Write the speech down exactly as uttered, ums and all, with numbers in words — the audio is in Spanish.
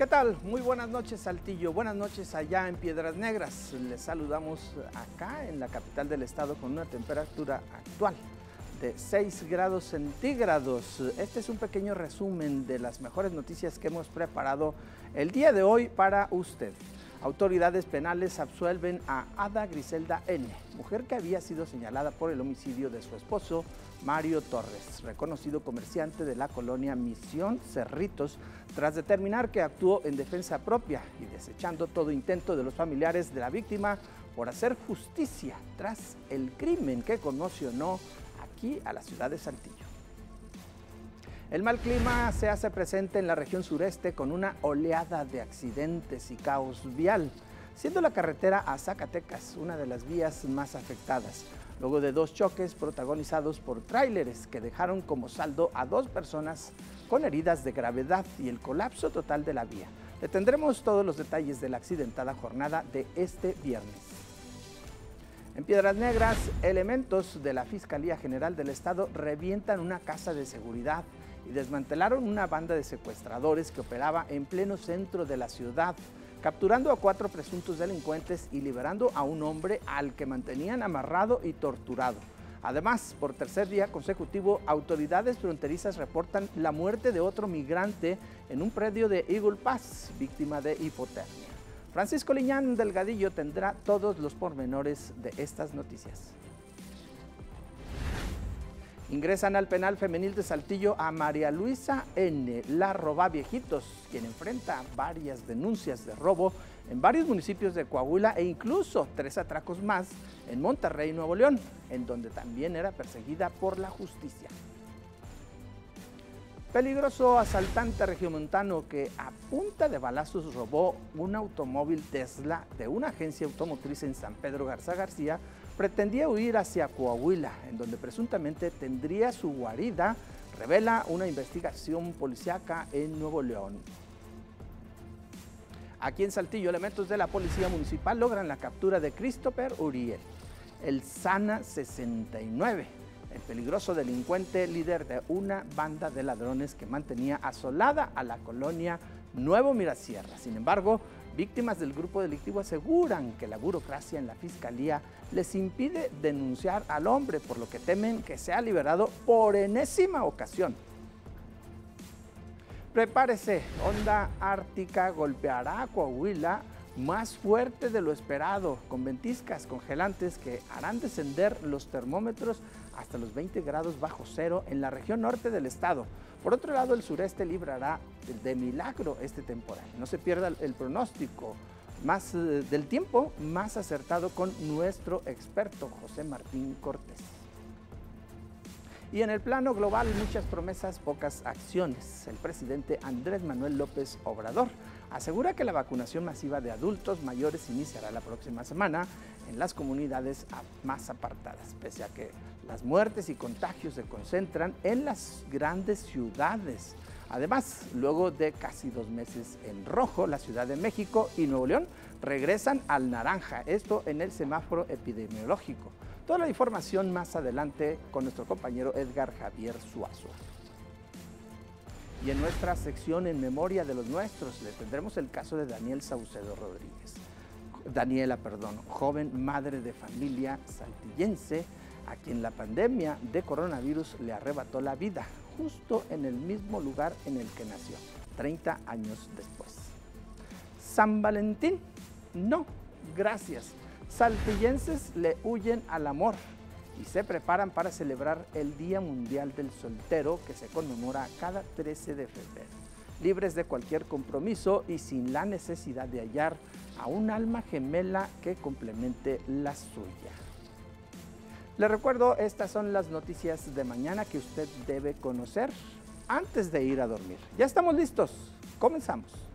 tal? Muy buenas noches, Saltillo. Buenas noches allá en Piedras Negras. Les saludamos acá en la capital del estado con una temperatura actual de seis grados centígrados. Este es un pequeño resumen de las mejores noticias que hemos preparado el día de hoy para usted. Autoridades penales absuelven a Ada Griselda N., mujer que había sido señalada por el homicidio de su esposo, Mario Torres, reconocido comerciante de la colonia Misión Cerritos, tras determinar que actuó en defensa propia y desechando todo intento de los familiares de la víctima por hacer justicia tras el crimen que conmocionó aquí a la ciudad de Saltillo. El mal clima se hace presente en la región sureste con una oleada de accidentes y caos vial, siendo la carretera a Zacatecas una de las vías más afectadas, luego de dos choques protagonizados por tráileres que dejaron como saldo a dos personas con heridas de gravedad y el colapso total de la vía. Le tendremos todos los detalles de la accidentada jornada de este viernes. En Piedras Negras, elementos de la Fiscalía General del Estado revientan una casa de seguridad y desmantelaron una banda de secuestradores que operaba en pleno centro de la ciudad, capturando a cuatro presuntos delincuentes y liberando a un hombre al que mantenían amarrado y torturado. Además, por tercer día consecutivo, autoridades fronterizas reportan la muerte de otro migrante en un predio de Eagle Pass, víctima de hipotermia. Francisco Liñán Delgadillo tendrá todos los pormenores de estas noticias. Ingresan al penal femenil de Saltillo a María Luisa N., la robaviejitos, quien enfrenta varias denuncias de robo en varios municipios de Coahuila e incluso tres atracos más en Monterrey, Nuevo León, en donde también era perseguida por la justicia. Peligroso asaltante regiomontano que a punta de balazos robó un automóvil Tesla de una agencia automotriz en San Pedro Garza García, pretendía huir hacia Coahuila, en donde presuntamente tendría su guarida, revela una investigación policíaca en Nuevo León. Aquí en Saltillo, elementos de la Policía Municipal logran la captura de Christopher Uriel, el Sana sesenta y nueve, el peligroso delincuente líder de una banda de ladrones que mantenía asolada a la colonia Nuevo Mirasierra. Sin embargo, víctimas del grupo delictivo aseguran que la burocracia en la Fiscalía les impide denunciar al hombre, por lo que temen que sea liberado por enésima ocasión. Prepárese, onda ártica golpeará a Coahuila más fuerte de lo esperado, con ventiscas congelantes que harán descender los termómetros hasta los veinte grados bajo cero en la región norte del estado. Por otro lado, el sureste librará de milagro este temporal. No se pierda el pronóstico más, eh, del tiempo más acertado con nuestro experto José Martín Cortés. Y en el plano global, muchas promesas, pocas acciones. El presidente Andrés Manuel López Obrador asegura que la vacunación masiva de adultos mayores iniciará la próxima semana en las comunidades más apartadas, pese a que las muertes y contagios se concentran en las grandes ciudades. Además, luego de casi dos meses en rojo, la Ciudad de México y Nuevo León regresan al naranja, esto en el semáforo epidemiológico. Toda la información más adelante con nuestro compañero Edgar Javier Suazo. Y en nuestra sección En Memoria de los Nuestros le tendremos el caso de Daniel Saucedo Rodríguez. Daniela, perdón, joven madre de familia saltillense, a quien la pandemia de coronavirus le arrebató la vida, justo en el mismo lugar en el que nació, treinta años después. ¿San Valentín? No, gracias. Saltillenses le huyen al amor y se preparan para celebrar el Día Mundial del Soltero, que se conmemora cada trece de febrero. Libres de cualquier compromiso y sin la necesidad de hallar a un alma gemela que complemente la suya. Le recuerdo, estas son las noticias de mañana que usted debe conocer antes de ir a dormir. Ya estamos listos, comenzamos.